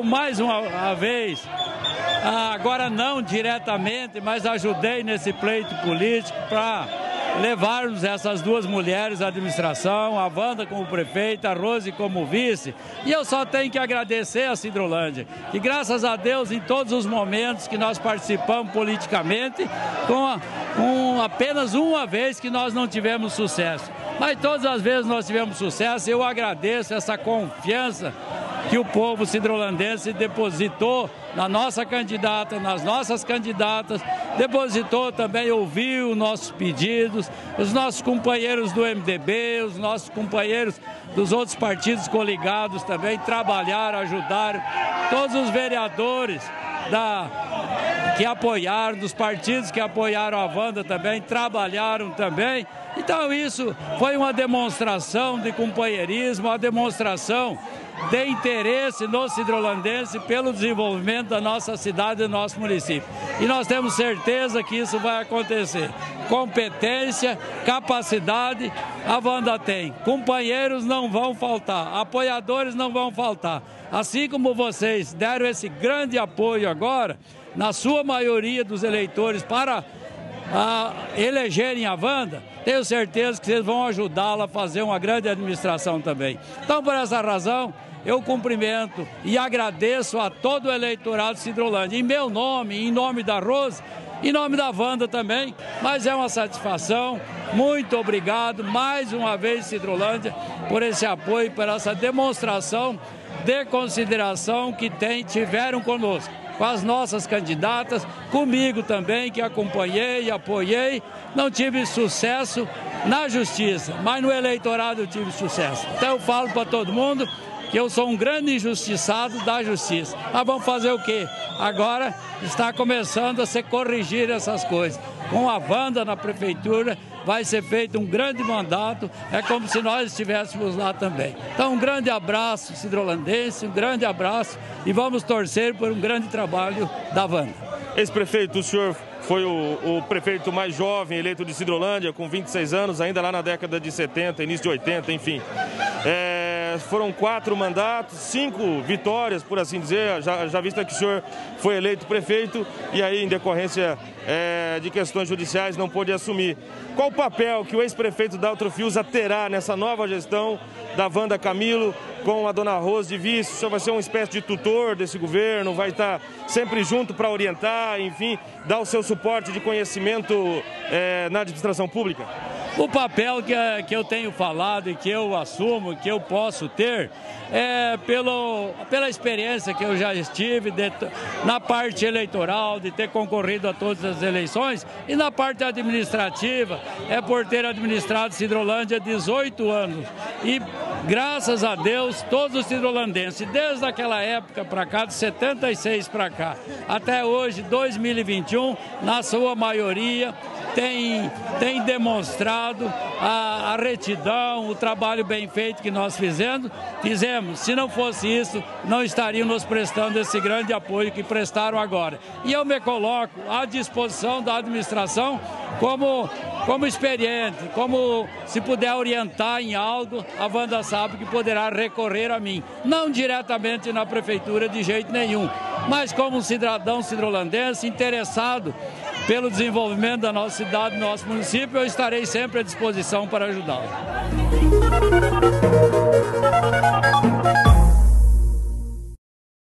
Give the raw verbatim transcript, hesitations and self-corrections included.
mais uma vez, agora não diretamente, mas ajudei nesse pleito político para levarmos essas duas mulheres à administração, a Wanda como prefeita, a Rose como vice. E eu só tenho que agradecer a Sidrolândia, que graças a Deus, em todos os momentos que nós participamos politicamente, com, a, com apenas uma vez que nós não tivemos sucesso. Mas todas as vezes nós tivemos sucesso, eu agradeço essa confiança que o povo sidrolandense depositou na nossa candidata, nas nossas candidatas, depositou também, ouviu nossos pedidos, os nossos companheiros do M D B, os nossos companheiros dos outros partidos coligados também trabalharam, ajudaram, todos os vereadores da, que apoiaram, dos partidos que apoiaram a Wanda também, trabalharam também. Então isso foi uma demonstração de companheirismo, uma demonstração de interesse no sidrolandense pelo desenvolvimento da nossa cidade e do nosso município. E nós temos certeza que isso vai acontecer. Competência, capacidade, a Wanda tem. Companheiros não vão faltar, apoiadores não vão faltar. Assim como vocês deram esse grande apoio agora, na sua maioria dos eleitores, para a elegerem a Wanda, tenho certeza que vocês vão ajudá-la a fazer uma grande administração também. Então, por essa razão, eu cumprimento e agradeço a todo o eleitorado de Sidrolândia, em meu nome, em nome da Rose, em nome da Wanda também, mas é uma satisfação. Muito obrigado mais uma vez, Sidrolândia, por esse apoio, por essa demonstração de consideração que tem, tiveram conosco, com as nossas candidatas, comigo também, que acompanhei e apoiei. Não tive sucesso na justiça, mas no eleitorado eu tive sucesso. Então eu falo para todo mundo que eu sou um grande injustiçado da justiça. Mas vamos fazer o quê? Agora está começando a se corrigir essas coisas. Com a Wanda na prefeitura, vai ser feito um grande mandato, é como se nós estivéssemos lá também. Então, um grande abraço, sidrolandense, um grande abraço e vamos torcer por um grande trabalho da Wanda. Ex-prefeito, o senhor foi o, o prefeito mais jovem eleito de Sidrolândia, com vinte e seis anos, ainda lá na década de setenta, início de oitenta, enfim. É, foram quatro mandatos, cinco vitórias, por assim dizer, já, já vista que o senhor foi eleito prefeito e aí, em decorrência é, de questões judiciais, não pôde assumir. Qual o papel que o ex-prefeito Daltro Fiuza terá nessa nova gestão da Wanda Camilo com a dona Rose de vice? O senhor vai ser uma espécie de tutor desse governo, vai estar sempre junto para orientar, enfim, dar o seu suporte de conhecimento é, na administração pública? O papel que, que eu tenho falado e que eu assumo, que eu posso ter, é pelo, pela experiência que eu já estive de, na parte eleitoral, de ter concorrido a todas as eleições, e na parte administrativa, é por ter administrado Sidrolândia há dezoito anos. E, graças a Deus, todos os sidrolandenses, desde aquela época para cá, de setenta e seis para cá, até hoje, dois mil e vinte e um, na sua maioria, tem, tem demonstrado a, a retidão, o trabalho bem feito que nós fizemos. Fizemos. Se não fosse isso, não estariam nos prestando esse grande apoio que prestaram agora. E eu me coloco à disposição da administração como, como experiente, como se puder orientar em algo, a Wanda sabe que poderá recorrer a mim. Não diretamente na prefeitura de jeito nenhum, mas como um cidadão sidrolandense interessado pelo desenvolvimento da nossa cidade, do nosso município, eu estarei sempre à disposição para ajudá-lo.